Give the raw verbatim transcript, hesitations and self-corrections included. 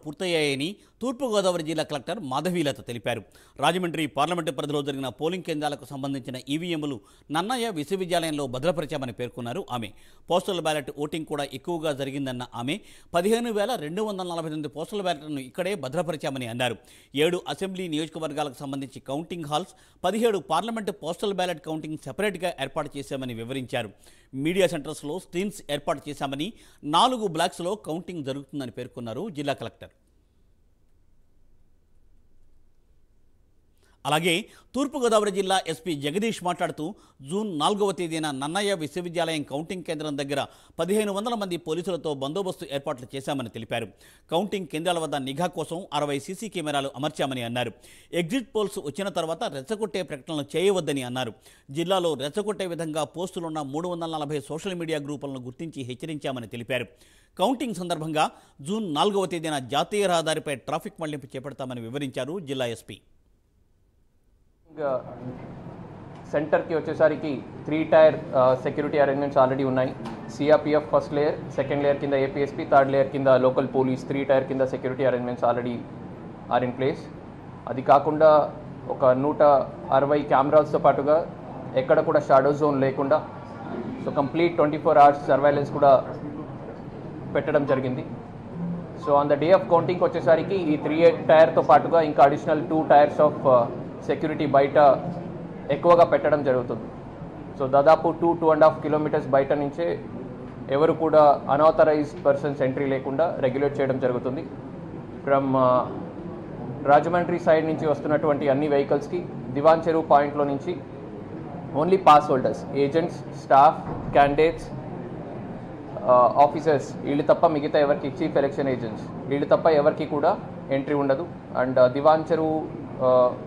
పూర్తయ్యాయని తూర్పుగోదావరి జిల్లా కలెక్టర్ మాధవీలత తెలిపారు. రాజమండ్రి పార్లమెంటు పరిధిలో జరిగిన పోలింగ్ కేంద్రాలకు సంబంధించిన ఈవీఎంలు నన్నయ్య విశ్వవిద్యాలయంలో భద్రపరిచామని పేర్కొన్నారు. ఆమె పోస్టల్ బ్యాలెట్ ఓటింగ్ కూడా ఎక్కువగా జరిగిందన్న ఆమె పదిహేను వేల రెండు వందల నలభై ఎనిమిది పోస్టల్ బ్యాలెట్లను ఇక్కడే భద్రపరిచామని అన్నారు. ఏడు అసెంబ్లీ నియోజకవర్గాలకు సంబంధించి కౌంటింగ్ హాల్స్, పదిహేడు పార్లమెంటు పోస్టల్ బ్యాలెట్ కౌంటింగ్ సెపరేట్గా ఏర్పాటు చేశామని వివరించారు. మీడియా సెంటర్స్లో స్క్రీన్స్ ఏర్పాటు చేశామని, నాలుగు బ్లాక్స్లో కౌంటింగ్ జరుగుతుందని పేర్కొన్నారు జిల్లా కలెక్టర్. అలాగే తూర్పుగోదావరి జిల్లా ఎస్పీ జగదీష్ మాట్లాడుతూ జూన్ నాలుగవ తేదీన నన్నయ్య విశ్వవిద్యాలయం కౌంటింగ్ కేంద్రం దగ్గర పదిహేను వందల మంది పోలీసులతో బందోబస్తు ఏర్పాట్లు చేశామని తెలిపారు. కౌంటింగ్ కేంద్రాల వద్ద నిఘా కోసం అరవై సీసీ కెమెరాలు అమర్చామని అన్నారు. ఎగ్జిట్ పోల్స్ వచ్చిన తర్వాత రెచ్చగొట్టే ప్రకటనలు చేయవద్దని అన్నారు. జిల్లాలో రెచ్చగొట్టే విధంగా పోస్టులున్న మూడు వందల నలభై సోషల్ మీడియా గ్రూపులను గుర్తించి హెచ్చరించామని తెలిపారు. కౌంటింగ్ సందర్భంగా జూన్ నాలుగవ తేదీన జాతీయ రహదారిపై ట్రాఫిక్ మళ్లింపు చేపడతామని వివరించారు జిల్లా ఎస్పీ. సెంటర్కి వచ్చేసరికి three tier security arrangements already ఉన్నాయి. CRPF first layer, second layer కింద ఏపీఎస్పీ, థర్డ్ లేయర్ కింద లోకల్ పోలీస్, త్రీ టైర్ కింద security arrangements already are in place. అది కాకుండా ఒక నూట అరవై కెమెరాలతో పాటుగా ఎక్కడ కూడా షాడో జోన్ లేకుండా so complete twenty four hours surveillance కూడా పెట్టడం జరిగింది. So on the day of counting వచ్చేసరికి ఈ త్రీ టైర్తో పాటుగా ఇంకా additional two tiers of security బయట ఎక్కువగా పెట్టడం జరుగుతుంది. సో దాదాపు two two and half kilometres బయట నుంచే ఎవరు కూడా అన్ఆథరైజ్డ్ పర్సన్స్ ఎంట్రీ లేకుండా రెగ్యులేట్ చేయడం జరుగుతుంది. ఫ్రమ్ రాజమండ్రి సైడ్ నుంచి వస్తున్నటువంటి అన్ని వెహికల్స్కి దివాన్ చెరువు పాయింట్లో నుంచి only pass holders, agents, staff, candidates, officers వీళ్ళు తప్ప మిగతా ఎవరికి, చీఫ్ ఎలక్షన్ ఏజెంట్స్ వీళ్ళు తప్ప ఎవరికి కూడా ఎంట్రీ ఉండదు. అండ్ దివాన్ చెరువు